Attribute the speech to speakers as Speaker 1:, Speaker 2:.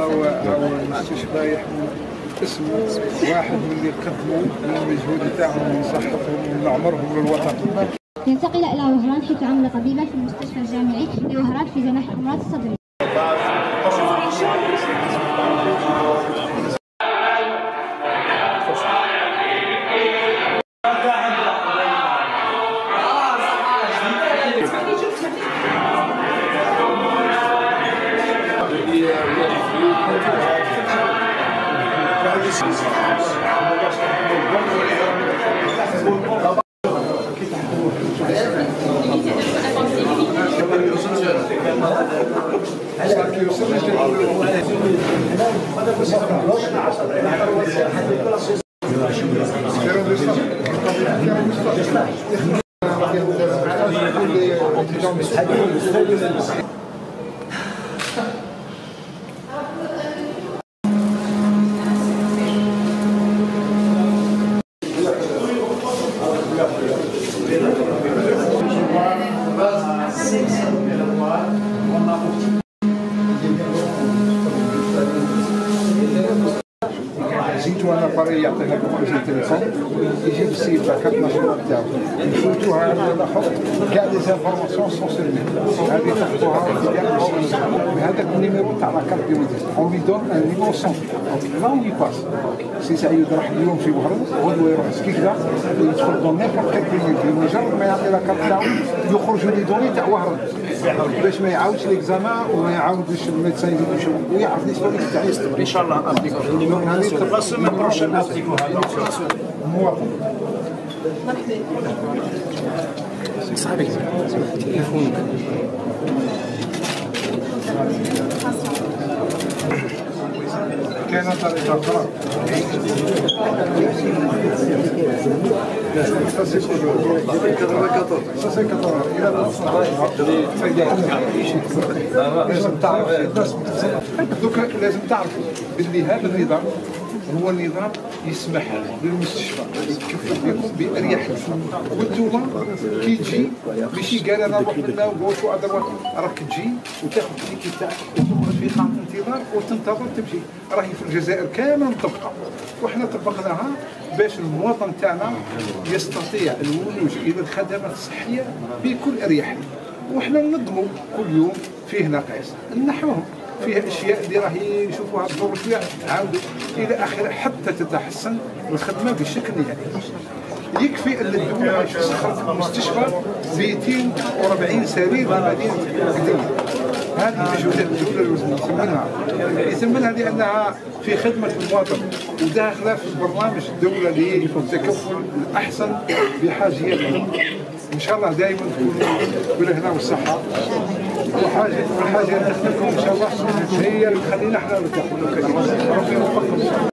Speaker 1: هو المستشفى يحمل اسم واحد من اللي قدموا المجهود تاعهم وصحتهم وعمرهم للوطن.
Speaker 2: ينتقل إلى وهران حيث عمل طبيبا في المستشفى الجامعي لوهران في جناح الأمراض الصدرية.
Speaker 1: جيتو انا بري يعطينا كومبوزي تليفون يجي السيد تاع المشروع تاعو نفوتوها على الاخر كاع لي زانفورماسيون سون سور الميل هذه تاخذوها في كاع بهذاك النيميرو تاع لا كارت ديمونتيست اون لي دون ان نيميرو سون لا وي باس سي سعيد راح اليوم في وهران غدوه يروح سكيكدا يدخل دون نيبورت كال كلينيك بمجرد ما يعطي لا كارت تاعو يخرجوا لي دوني تاع وهران باش ما يعاودش ليكزامان وما يعاودش الميدسان يزيدو يشوفوا ويعرف ليستوريك تاع يستمر ان شاء الله السيمين بروشين مواطن صاحبي تليفونك كاينه طريقه اخرى لازم تعرفوا باللي هذا النظام هو نظام يسمح للمستشفى يتكفل بكم باريحيه والدوله كي تجي ماشي قال انا نروح لنا وقوت وادروات راك تجي وتاخذ التيكي تاعك وتخرج في خانه انتظار وتنتظر تمشي راهي في الجزائر كامل مطبقه وحنا طبقناها باش المواطن تاعنا يستطيع الولوج الى الخدمات الصحيه بكل اريحيه وحنا ننظموا كل يوم فيه نقائص نحوهم فيها اشياء اللي راهي يشوفوها تضر فيها عاودوا الى اخره حتى تتحسن الخدمه بشكل نهائي. يكفي ان الدوله سخرت المستشفى 240 سرير في مدينه قديم. هذه مجهودات الدوله لازم يثمنها لانها في خدمه المواطن وداخله في برنامج الدوله للتكفل الاحسن بحاجياتنا. ان شاء الله دائما تكونوا بالهنا والصحه والحاجه اللي تخدمكم ان شاء الله هي اللي تخلينا احنا نرتاحوا. ربي يوفقكم.